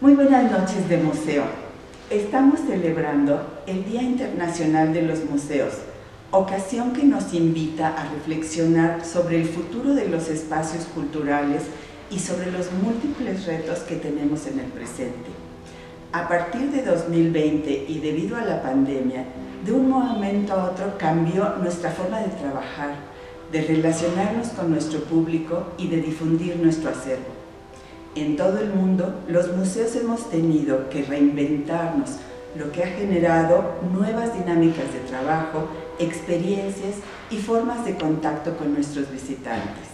Muy buenas noches de museo. Estamos celebrando el Día Internacional de los Museos, ocasión que nos invita a reflexionar sobre el futuro de los espacios culturales y sobre los múltiples retos que tenemos en el presente. A partir de 2020 y debido a la pandemia, de un momento a otro cambió nuestra forma de trabajar, de relacionarnos con nuestro público y de difundir nuestro acervo. En todo el mundo, los museos hemos tenido que reinventarnos, lo que ha generado nuevas dinámicas de trabajo, experiencias y formas de contacto con nuestros visitantes.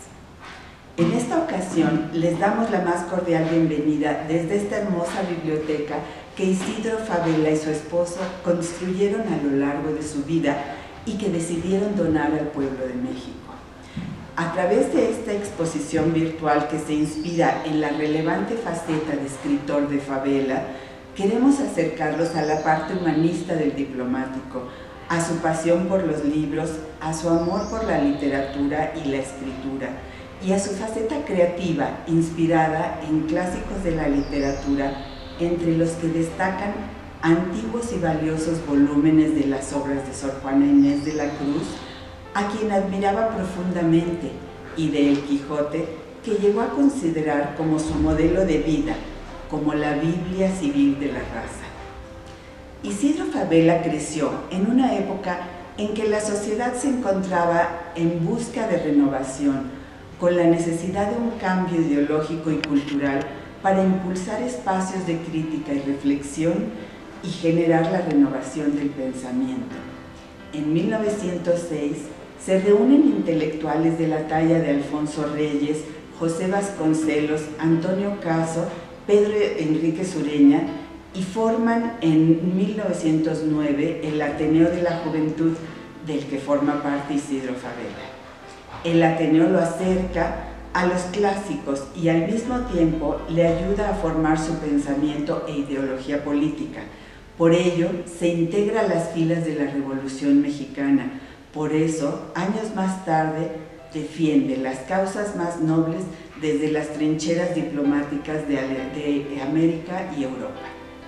En esta ocasión, les damos la más cordial bienvenida desde esta hermosa biblioteca que Isidro Fabela y su esposo construyeron a lo largo de su vida y que decidieron donar al pueblo de México. A través de esta exposición virtual que se inspira en la relevante faceta de escritor de Fabela, queremos acercarlos a la parte humanista del diplomático, a su pasión por los libros, a su amor por la literatura y la escritura, y a su faceta creativa inspirada en clásicos de la literatura, entre los que destacan antiguos y valiosos volúmenes de las obras de Sor Juana Inés de la Cruz, a quien admiraba profundamente, y de El Quijote, que llegó a considerar como su modelo de vida, como la Biblia civil de la raza. Isidro Fabela creció en una época en que la sociedad se encontraba en busca de renovación, con la necesidad de un cambio ideológico y cultural para impulsar espacios de crítica y reflexión y generar la renovación del pensamiento. En 1906 se reúnen intelectuales de la talla de Alfonso Reyes, José Vasconcelos, Antonio Caso, Pedro Enrique Sureña y forman en 1909 el Ateneo de la Juventud, del que forma parte Isidro Fabela. El Ateneo lo acerca a los clásicos y al mismo tiempo le ayuda a formar su pensamiento e ideología política. Por ello, se integra a las filas de la Revolución Mexicana. Por eso, años más tarde, defiende las causas más nobles desde las trincheras diplomáticas de América y Europa.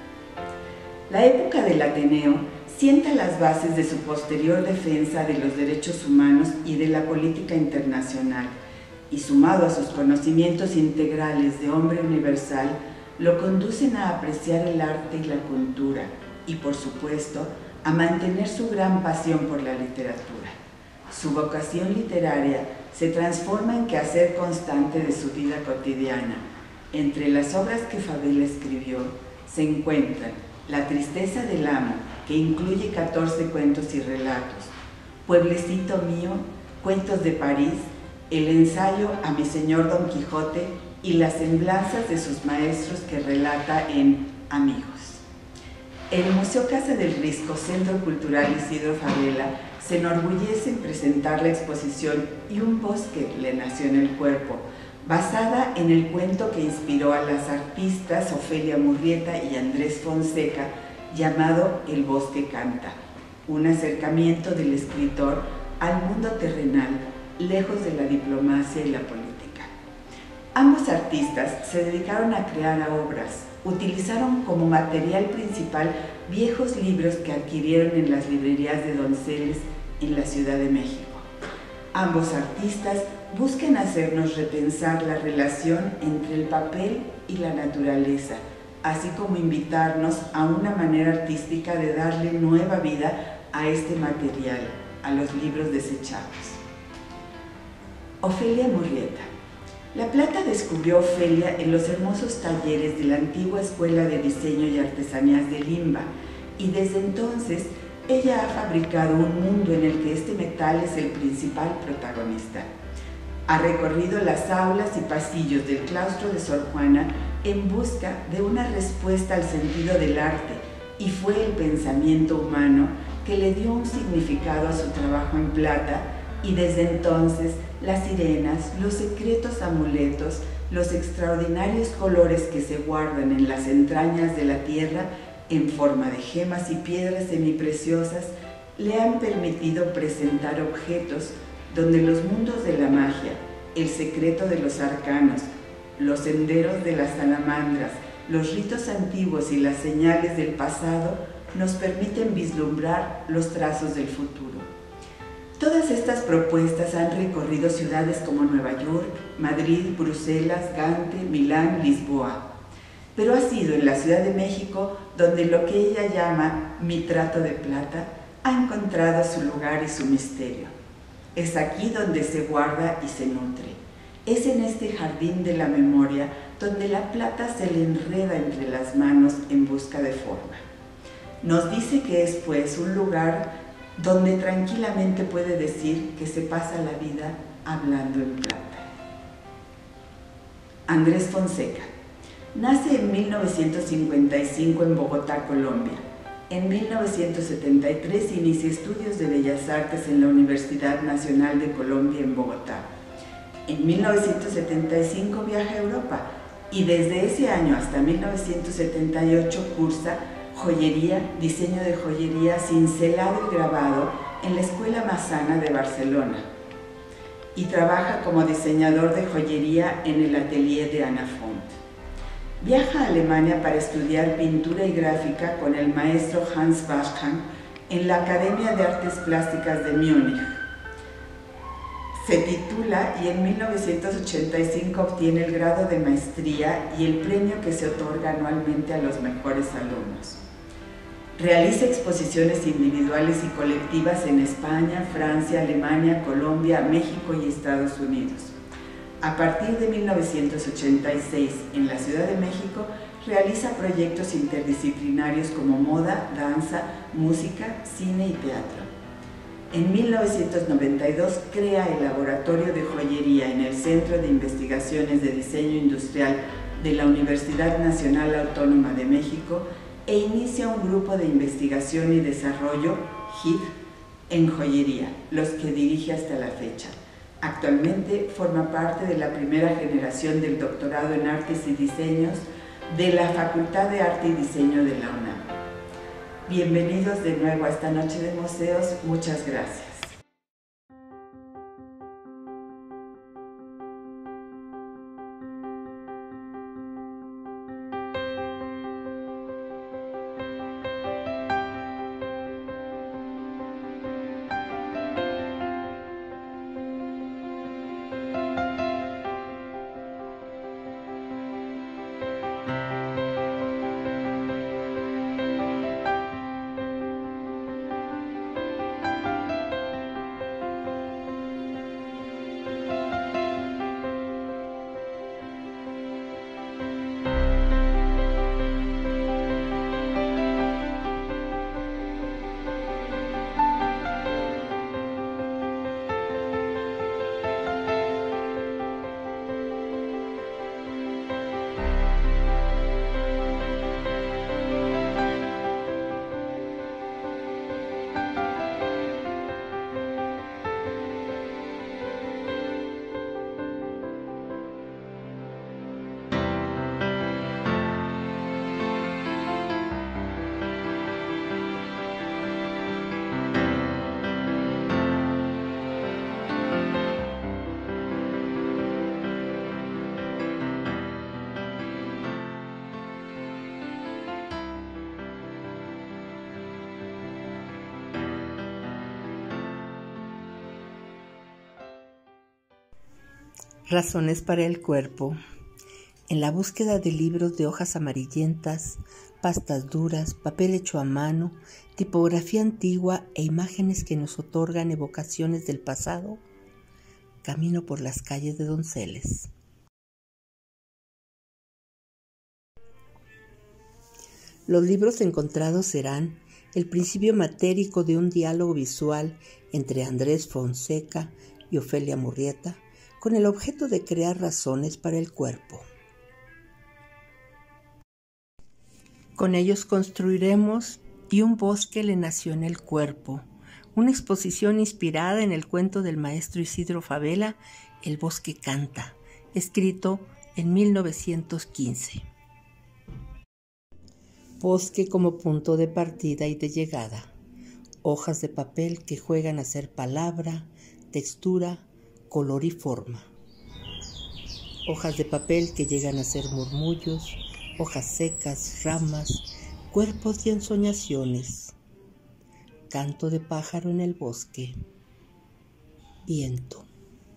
La época del Ateneo sienta las bases de su posterior defensa de los derechos humanos y de la política internacional, y sumado a sus conocimientos integrales de hombre universal, lo conducen a apreciar el arte y la cultura, y por supuesto, a mantener su gran pasión por la literatura. Su vocación literaria se transforma en quehacer constante de su vida cotidiana. Entre las obras que Fabela escribió se encuentran La tristeza del amo, que incluye 14 cuentos y relatos, Pueblecito mío, Cuentos de París, el ensayo a mi señor Don Quijote y las semblanzas de sus maestros que relata en Amigos. El Museo Casa del Risco, Centro Cultural Isidro Fabela, se enorgullece en presentar la exposición Y un bosque le nació en el cuerpo, basada en el cuento que inspiró a las artistas Ofelia Murrieta y Andrés Fonseca, llamado El bosque canta, un acercamiento del escritor al mundo terrenal, lejos de la diplomacia y la política. Ambos artistas se dedicaron a crear obras. Utilizaron como material principal viejos libros que adquirieron en las librerías de Donceles en la Ciudad de México. Ambos artistas buscan hacernos repensar la relación entre el papel y la naturaleza, así como invitarnos a una manera artística de darle nueva vida a este material, a los libros desechados. Ofelia Murrieta. La Plata descubrió a Ofelia en los hermosos talleres de la antigua Escuela de Diseño y Artesanías de Limba, y desde entonces ella ha fabricado un mundo en el que este metal es el principal protagonista. Ha recorrido las aulas y pasillos del claustro de Sor Juana en busca de una respuesta al sentido del arte, y fue el pensamiento humano que le dio un significado a su trabajo en plata, y desde entonces las sirenas, los secretos amuletos, los extraordinarios colores que se guardan en las entrañas de la tierra en forma de gemas y piedras semipreciosas le han permitido presentar objetos donde los mundos de la magia, el secreto de los arcanos, los senderos de las salamandras, los ritos antiguos y las señales del pasado nos permiten vislumbrar los trazos del futuro. Todas estas propuestas han recorrido ciudades como Nueva York, Madrid, Bruselas, Gante, Milán, Lisboa. Pero ha sido en la Ciudad de México donde lo que ella llama mi trato de plata ha encontrado su lugar y su misterio. Es aquí donde se guarda y se nutre. Es en este jardín de la memoria donde la plata se le enreda entre las manos en busca de forma. Nos dice que es pues un lugar donde tranquilamente puede decir que se pasa la vida hablando en plata. Andrés Fonseca. Nace en 1955 en Bogotá, Colombia. En 1973 inicia estudios de Bellas Artes en la Universidad Nacional de Colombia en Bogotá. En 1975 viaja a Europa y desde ese año hasta 1978 cursa joyería, diseño de joyería, cincelado y grabado en la Escuela Massana de Barcelona y trabaja como diseñador de joyería en el atelier de Anna Font. Viaja a Alemania para estudiar pintura y gráfica con el maestro Hans Baschan en la Academia de Artes Plásticas de Múnich. Se titula y en 1985 obtiene el grado de maestría y el premio que se otorga anualmente a los mejores alumnos. Realiza exposiciones individuales y colectivas en España, Francia, Alemania, Colombia, México y Estados Unidos. A partir de 1986, en la Ciudad de México, realiza proyectos interdisciplinarios como moda, danza, música, cine y teatro. En 1992 crea el Laboratorio de Joyería en el Centro de Investigaciones de Diseño Industrial de la Universidad Nacional Autónoma de México e inicia un grupo de investigación y desarrollo, HID, en joyería, los que dirige hasta la fecha. Actualmente forma parte de la primera generación del doctorado en Artes y Diseños de la Facultad de Arte y Diseño de la UNAM. Bienvenidos de nuevo a esta noche de museos. Muchas gracias. Razones para el cuerpo. En la búsqueda de libros de hojas amarillentas, pastas duras, papel hecho a mano, tipografía antigua e imágenes que nos otorgan evocaciones del pasado, camino por las calles de Donceles. Los libros encontrados serán el principio matérico de un diálogo visual entre Andrés Fonseca y Ofelia Murrieta, con el objeto de crear razones para el cuerpo. Con ellos construiremos "Y un bosque le nació en el cuerpo", una exposición inspirada en el cuento del maestro Isidro Fabela, El bosque canta, escrito en 1915. Bosque como punto de partida y de llegada. Hojas de papel que juegan a ser palabra, textura, color y forma. Hojas de papel que llegan a ser murmullos, hojas secas, ramas, cuerpos y ensoñaciones, canto de pájaro en el bosque, viento.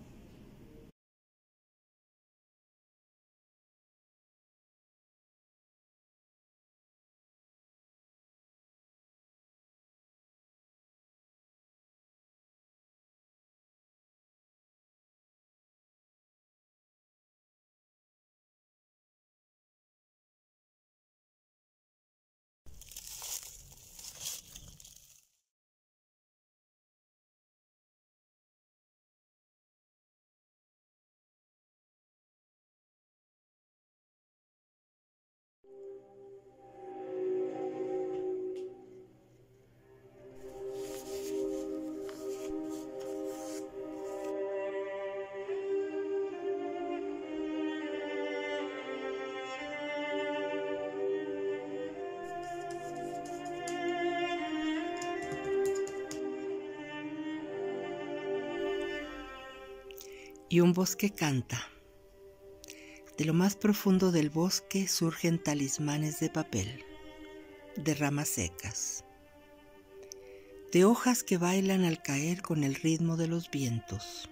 Y un bosque canta. De lo más profundo del bosque surgen talismanes de papel, de ramas secas, de hojas que bailan al caer con el ritmo de los vientos,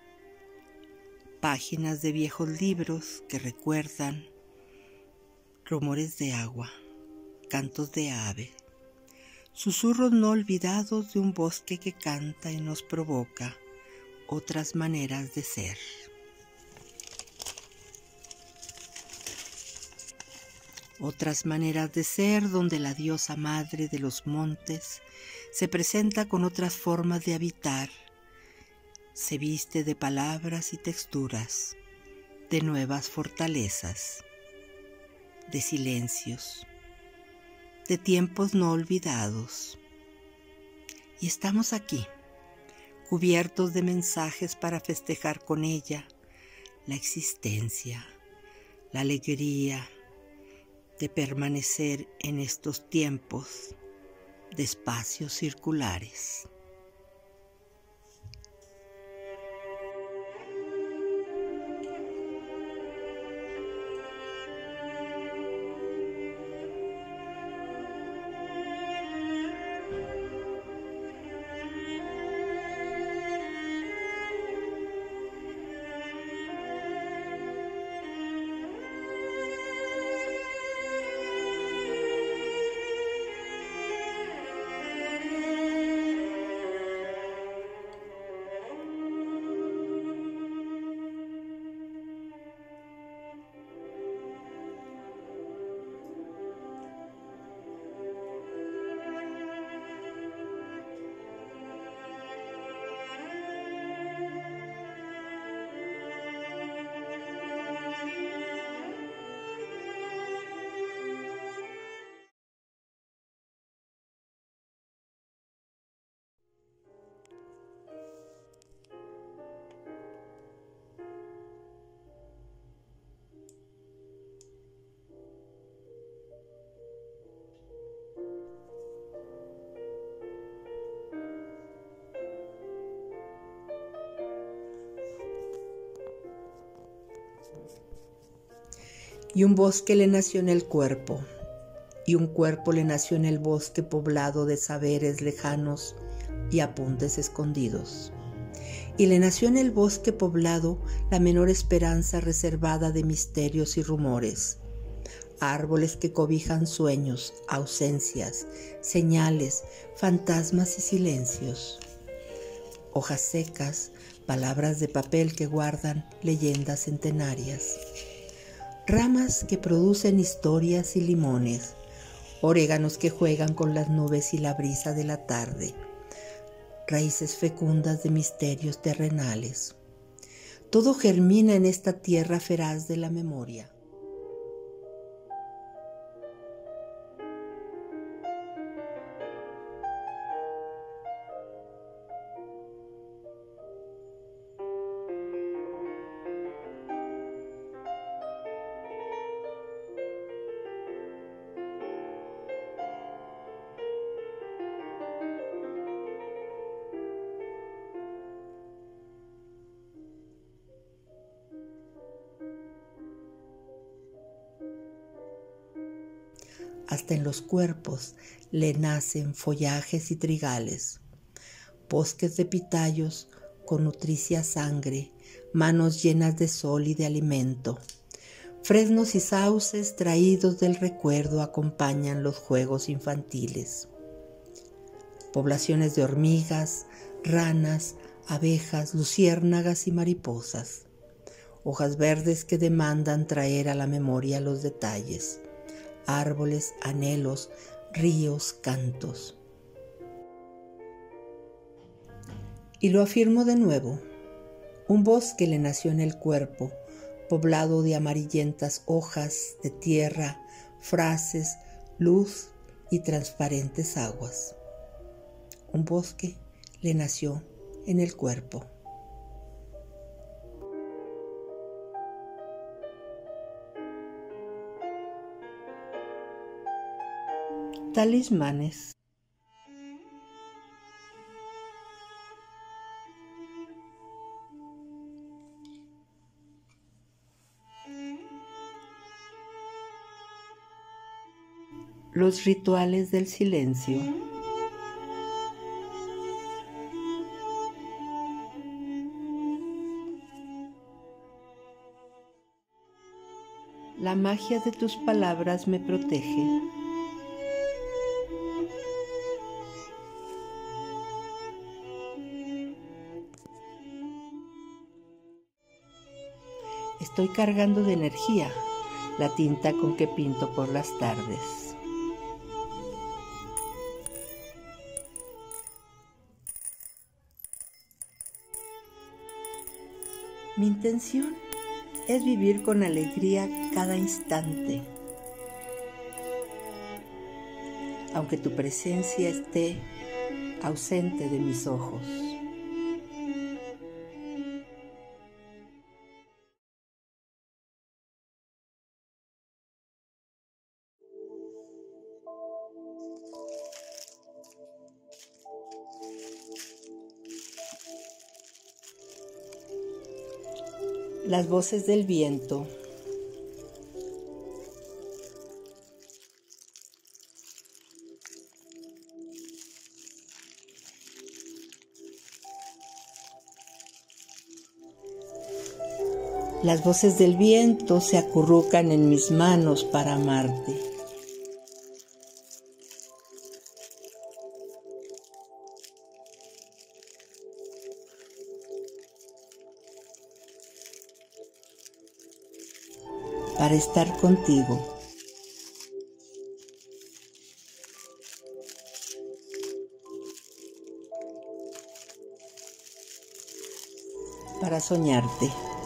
páginas de viejos libros que recuerdan rumores de agua, cantos de ave, susurros no olvidados de un bosque que canta y nos provoca otras maneras de ser. Otras maneras de ser donde la diosa madre de los montes se presenta con otras formas de habitar, se viste de palabras y texturas, de nuevas fortalezas, de silencios, de tiempos no olvidados. Y estamos aquí, cubiertos de mensajes para festejar con ella la existencia, la alegría de permanecer en estos tiempos de espacios circulares. Y un bosque le nació en el cuerpo, y un cuerpo le nació en el bosque poblado de saberes lejanos y apuntes escondidos. Y le nació en el bosque poblado la menor esperanza reservada de misterios y rumores, árboles que cobijan sueños, ausencias, señales, fantasmas y silencios, hojas secas, palabras de papel que guardan leyendas centenarias, ramas que producen historias y limones, oréganos que juegan con las nubes y la brisa de la tarde, raíces fecundas de misterios terrenales. Todo germina en esta tierra feraz de la memoria. hasta en los cuerpos le nacen follajes y trigales, bosques de pitayos con nutricia sangre, manos llenas de sol y de alimento. Fresnos y sauces traídos del recuerdo acompañan los juegos infantiles. Poblaciones de hormigas, ranas, abejas, luciérnagas y mariposas. Hojas verdes que demandan traer a la memoria los detalles. Árboles, anhelos, ríos, cantos. Y lo afirmo de nuevo. Un bosque le nació en el cuerpo, poblado de amarillentas hojas, de tierra, frases, luz y transparentes aguas. Un bosque le nació en el cuerpo. Talismanes. Los rituales del silencio. La magia de tus palabras me protege. Estoy cargando de energía la tinta con que pinto por las tardes. Mi intención es vivir con alegría cada instante. Aunque tu presencia esté ausente de mis ojos. Las voces del viento. Las voces del viento se acurrucan en mis manos para amarte. Para estar contigo. Para soñarte.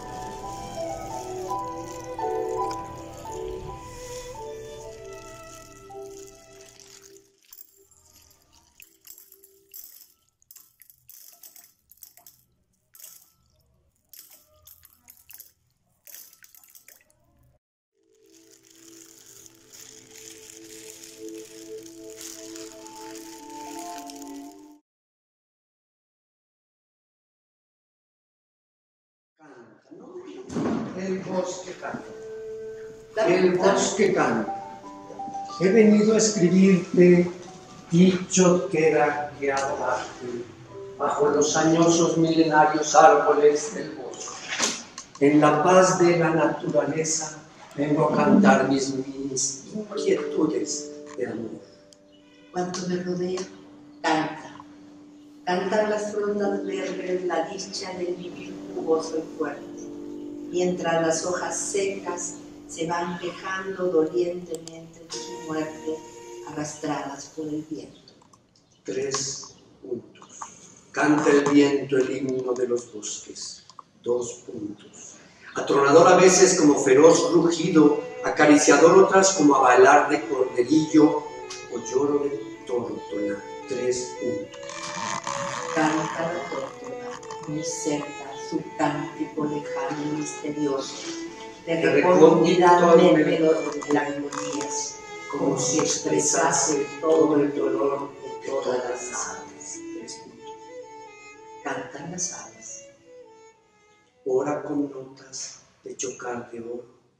El bosque canta. El bosque canta. He venido a escribirte, dicho queda que hablaste, bajo los añosos milenarios árboles del bosque. En la paz de la naturaleza vengo a cantar mis inquietudes de amor. Cuanto me rodea, canta. Cantan las frondas verdes la dicha del vivir jugoso y fuerte, mientras las hojas secas se van quejando dolientemente de su muerte, arrastradas por el viento. 3 puntos. Canta el viento el himno de los bosques. 2 puntos. Atronador a veces como feroz rugido, acariciador otras como a bailar de corderillo o lloro de tórtola. 3 puntos. Canta la tórtola, muy cerca, su cántico lejano y misterioso, de recóndita melancolías, como si expresase todo el dolor de todas las aves. 3 puntos. Cantan las aves. Ora con notas de chocar de oro,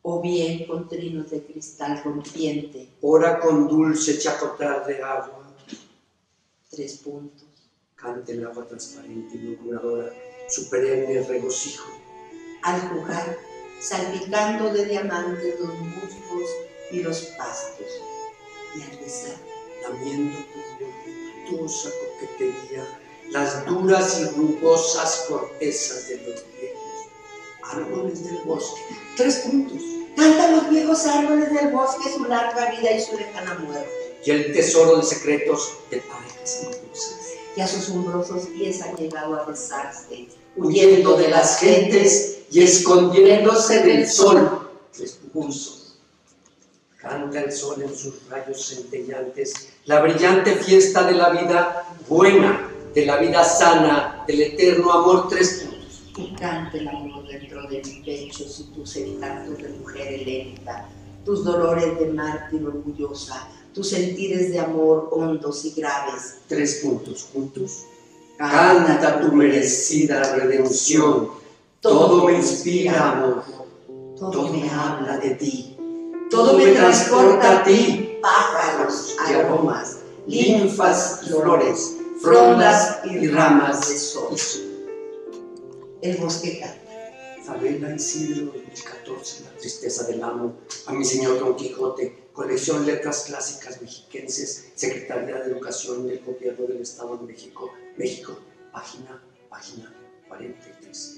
o bien con trinos de cristal rompiente. Ora con dulce chapotar de agua. 3 puntos. Cante el agua transparente y murmuradora su perenne regocijo. Al jugar, salpicando de diamantes los musgos y los pastos. Y al besar, lamiendo con voluptuosa coquetería las duras y rugosas cortezas de los viejos árboles del bosque. 3 puntos. Cantan los viejos árboles del bosque su larga vida y su lejana muerte. Y el tesoro de secretos de parejas amorosas. Y a sus umbrosos pies han llegado a besarse, huyendo de las gentes y escondiéndose del sol. 3 puntos. Canta el sol en sus rayos centellantes la brillante fiesta de la vida buena, de la vida sana, del eterno amor. 3 puntos. Y cante el amor dentro de mi pecho, tus encantos de mujer helénica, tus dolores de mártir orgullosa, tus sentires de amor hondos y graves. 3 puntos juntos. Canta tu merecida redención. Todo me inspira amor, todo me habla de ti, todo me transporta a ti. Pájaros, aromas, linfas y flores, frondas y ramas de sol. El bosque canta. Favela Isidro 2014, La tristeza del amo, a mi señor Don Quijote, colección Letras Clásicas Mexiquenses, Secretaría de Educación del Gobierno del Estado de México, página 43.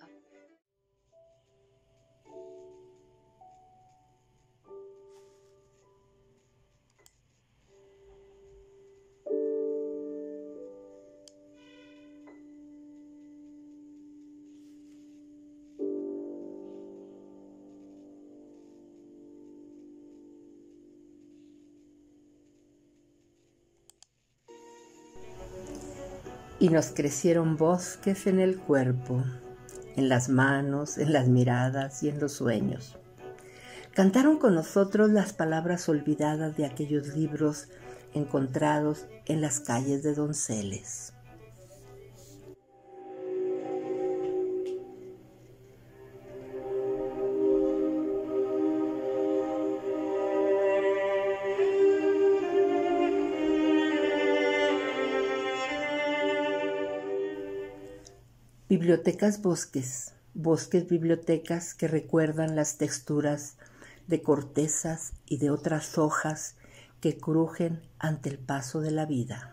Y nos crecieron bosques en el cuerpo, en las manos, en las miradas y en los sueños. Cantaron con nosotros las palabras olvidadas de aquellos libros encontrados en las calles de Donceles. Bibliotecas bosques, bosques bibliotecas que recuerdan las texturas de cortezas y de otras hojas que crujen ante el paso de la vida.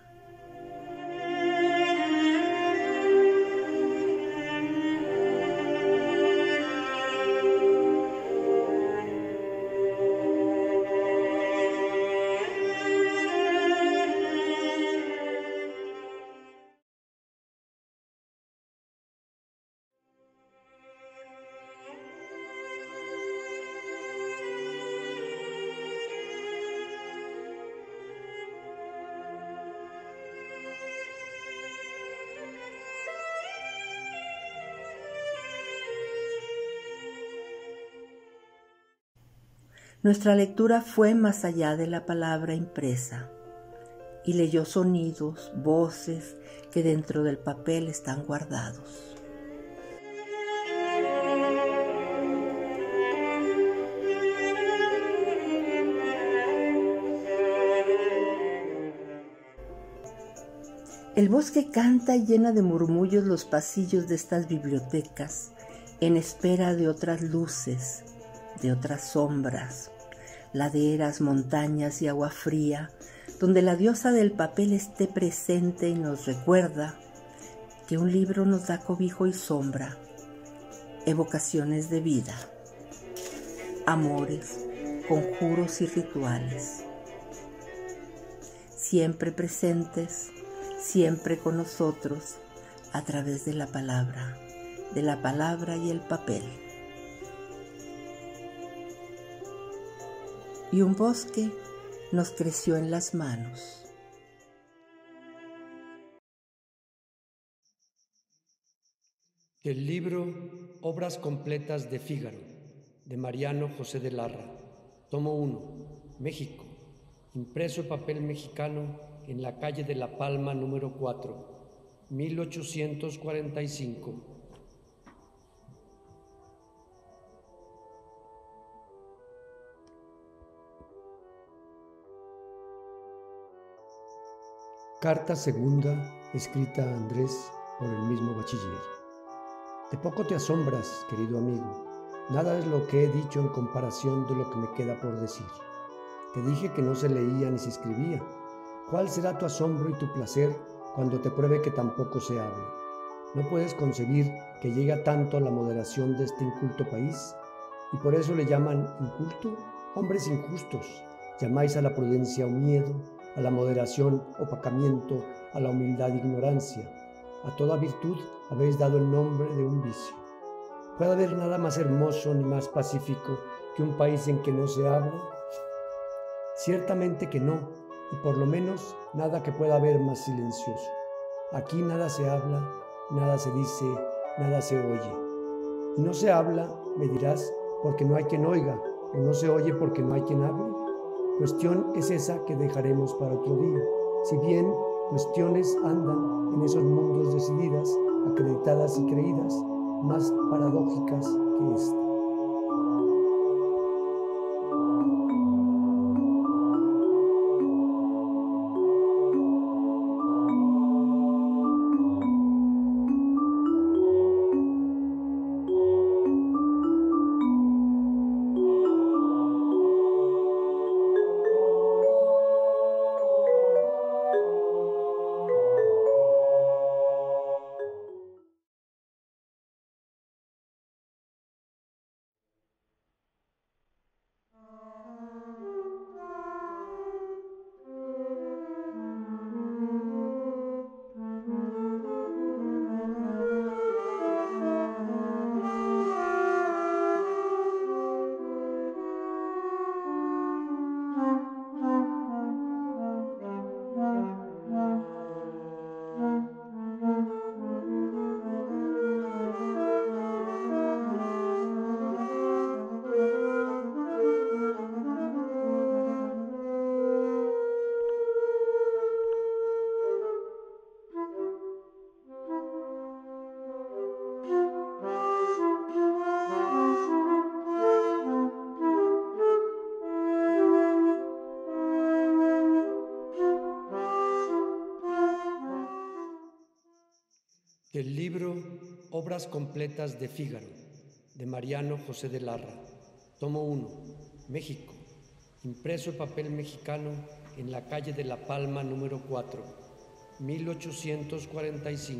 Nuestra lectura fue más allá de la palabra impresa y leyó sonidos, voces que dentro del papel están guardados. El bosque canta y llena de murmullos los pasillos de estas bibliotecas en espera de otras luces, de otras sombras, laderas, montañas y agua fría, donde la diosa del papel esté presente y nos recuerda que un libro nos da cobijo y sombra, evocaciones de vida, amores, conjuros y rituales, siempre presentes, siempre con nosotros a través de la palabra y el papel. Y un bosque nos creció en las manos. Del libro Obras completas de Fígaro, de Mariano José de Larra, tomo 1, México, impreso en papel mexicano en la calle de La Palma número 4, 1845. Carta segunda, escrita a Andrés por el mismo bachiller. De poco te asombras, querido amigo. Nada es lo que he dicho en comparación de lo que me queda por decir. Te dije que no se leía ni se escribía. ¿Cuál será tu asombro y tu placer cuando te pruebe que tampoco se habla? ¿No puedes concebir que llega tanto a la moderación de este inculto país? ¿Y por eso le llaman inculto? Hombres injustos. Llamáis a la prudencia un miedo, a la moderación opacamiento, a la humildad ignorancia. A toda virtud habéis dado el nombre de un vicio. ¿Puede haber nada más hermoso ni más pacífico que un país en que no se habla? Ciertamente que no, y por lo menos nada que pueda haber más silencioso. Aquí nada se habla, nada se dice, nada se oye. Y no se habla, me dirás, porque no hay quien oiga, o no se oye porque no hay quien hable. Cuestión es esa que dejaremos para otro día, si bien cuestiones andan en esos mundos decididas, acreditadas y creídas, más paradójicas que esta. Del libro Obras completas de Fígaro, de Mariano José de Larra, tomo 1, México, impreso en papel mexicano en la calle de La Palma número 4, 1845.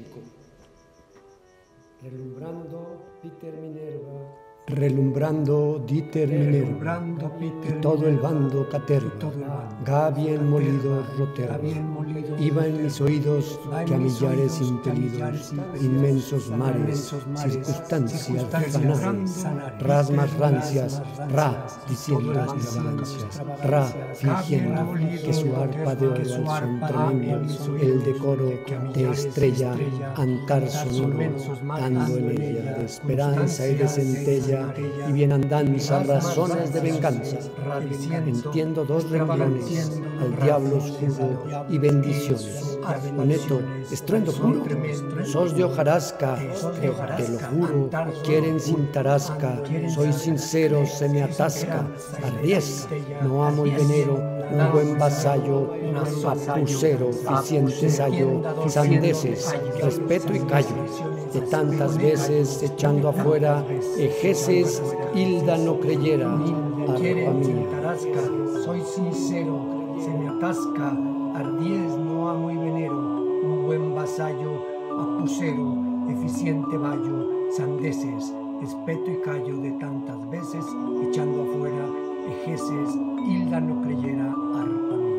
Relumbrando Peter Minerva, relumbrando Dieter Minerva, y todo el bando caterva, Gabien molido roterva, iba en mis oídos que a millares impelidos, inmensos mares, circunstancias fanares, rasmas rancias, ra, diciendo extravagancias, ra, fingiendo que su arpa de oro al son tremendo, el decoro de estrella, antar sonoro, dando en ella de esperanza y de centella, y bienandanza, razones de venganza. Entiendo dos renglones, al diablo oscuro y bendiciones. Honesto, estruendo puro, sos de hojarasca, te lo juro, quieren sin tarasca, soy sincero, se me atasca, ardiez, no amo y venero, un buen vasallo, papucero, eficiente sayo, sandeces, respeto y callo, de tantas veces echando afuera, ejeces, hilda no creyera, arpa mía. Soy sincero, se me atasca, ardiez, no amo y venero, un buen vasallo, apucero, eficiente vallo, sandeces, respeto y callo de tantas veces, echando afuera, ejeces, hilda no creyera, arpa mía.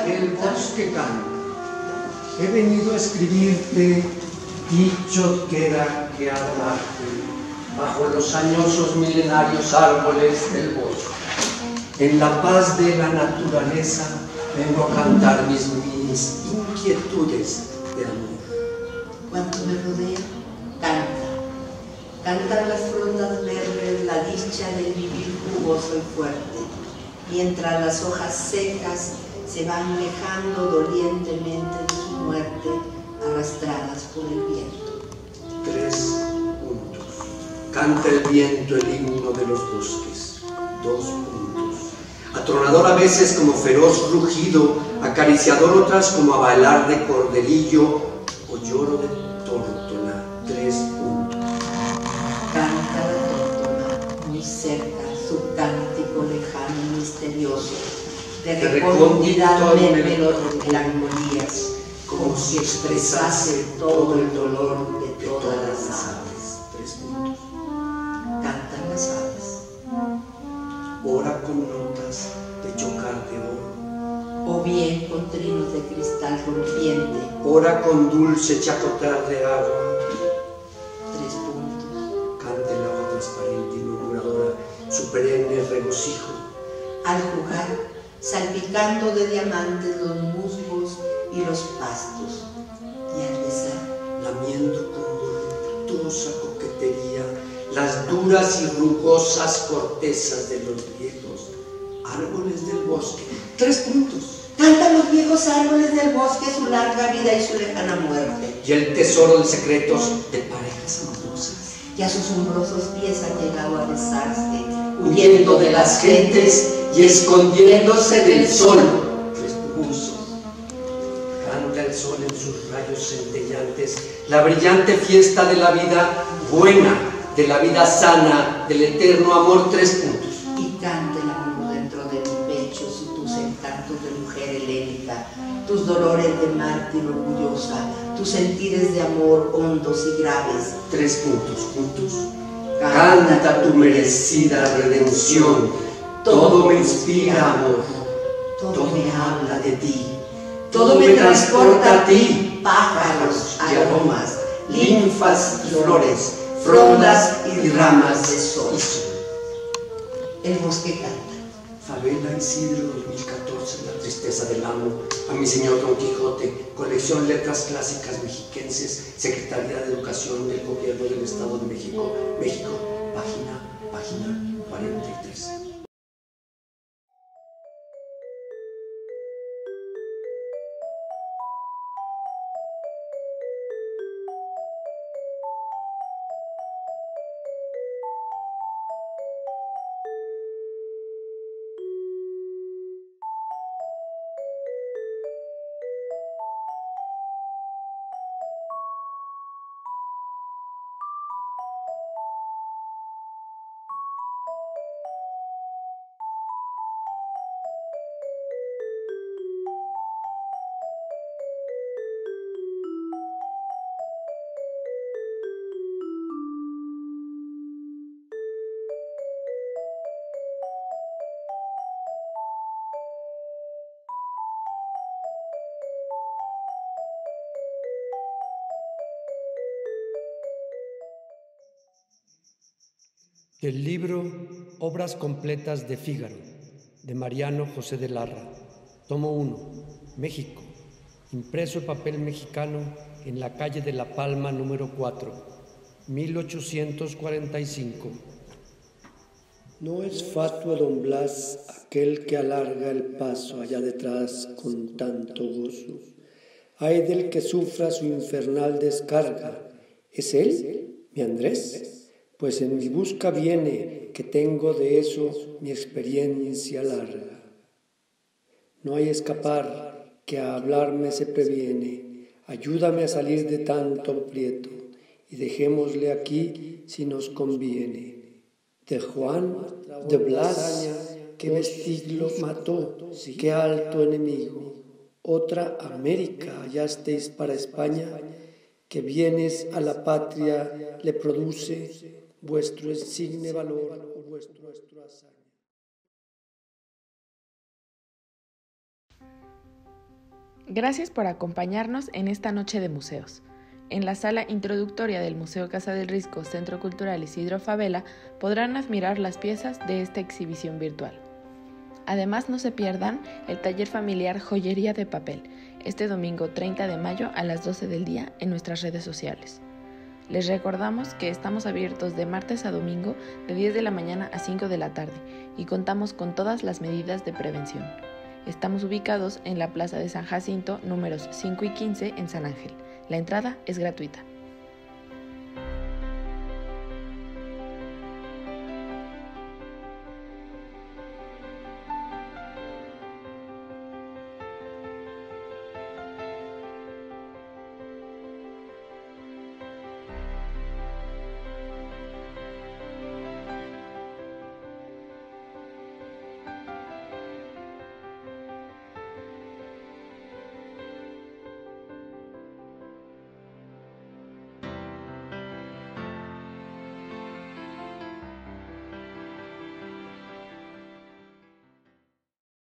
El bosque canta. He venido a escribirte dicho que era que hablarte bajo los añosos milenarios árboles del bosque. En la paz de la naturaleza vengo a cantar mis inquietudes de amor. Cuanto me rodea, canta. Cantan las frondas verdes la dicha del vivir jugoso y fuerte, mientras las hojas secas se van alejando dolientemente de su muerte, arrastradas por el viento. 3 puntos. Canta el viento el himno de los bosques. 2 puntos. Atronador a veces como feroz rugido, acariciador otras como a bailar de corderillo o lloro de tórtola. 3 puntos. Canta la tórtola muy cerca, su cántico lejano y misterioso, de recóndita melancolías, como si expresase todo el dolor de todas las aves. 3 puntos. Cantan las aves. Ora con notas de chocar de oro. O bien con trinos de cristal rompiente. Ora con dulce chacotar de agua. 3 puntos. Canta el agua transparente y murmuradora su perenne regocijo. Al jugar, salpicando de diamantes los musgos y los pastos, y al besar, Lamiendo con voluptuosa coquetería las duras y rugosas cortezas de los viejos árboles del bosque. 3 puntos. cantan los viejos árboles del bosque su larga vida y su lejana muerte. Y el tesoro de secretos de parejas amorosas. Y a sus umbrosos pies han llegado a besarse, Huyendo de las gentes y escondiéndose del sol. 3 puntos. Canta el sol en sus rayos centellantes, la brillante fiesta de la vida buena, de la vida sana, del eterno amor. 3 puntos. y canta el amor dentro de mi pecho tus encantos de mujer helénica, tus dolores de mártir orgullosa, tus sentires de amor hondos y graves. 3 puntos juntos. Canta tu merecida redención, todo me inspira amor, todo me habla de ti, todo me transporta a ti, pájaros, aromas, linfas y flores, frondas y ramas de sol. El bosque canta. Favela Isidro 2014, La tristeza del amo, a mi señor Don Quijote, colección Letras Clásicas Mexiquenses, Secretaría de Educación del Gobierno del Estado de México, México, página 43. Del libro Obras completas de Fígaro, de Mariano José de Larra, tomo 1, México, impreso en papel mexicano en la calle de La Palma número 4, 1845. No es fatuo don Blas aquel que alarga el paso allá detrás con tanto gozo. Ay del que sufra su infernal descarga. ¿Es él, mi Andrés? Pues en mi busca viene, que tengo de eso mi experiencia larga. No hay escapar, que a hablarme se previene. Ayúdame a salir de tanto aprieto, y dejémosle aquí si nos conviene. De Juan de Blas, que vestiglo mató, qué alto enemigo. Otra América hallasteis para España, que bienes a la patria le produce vuestro insigne valor o vuestro hazaña. Gracias por acompañarnos en esta noche de museos. En la sala introductoria del Museo Casa del Risco, Centro Cultural Isidro Fabela, podrán admirar las piezas de esta exhibición virtual. Además, no se pierdan el taller familiar Joyería de Papel, este domingo 30 de mayo a las 12 del día en nuestras redes sociales. Les recordamos que estamos abiertos de martes a domingo de 10 de la mañana a 5 de la tarde y contamos con todas las medidas de prevención. Estamos ubicados en la Plaza de San Jacinto, números 5 y 15 en San Ángel. La entrada es gratuita.